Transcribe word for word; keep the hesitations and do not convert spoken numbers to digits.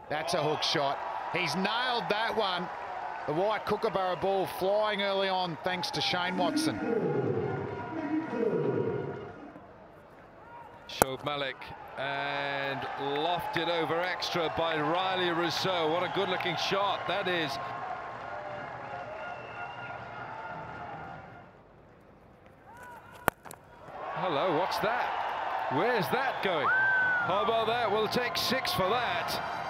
That's a hook shot. He's nailed that one. The white Kookaburra ball flying early on thanks to Shane Watson. Shoaib Malik and lofted over extra by Riley Rousseau. What a good looking shot that is. Hello, what's that? Where's that going? How about that? We'll take six for that.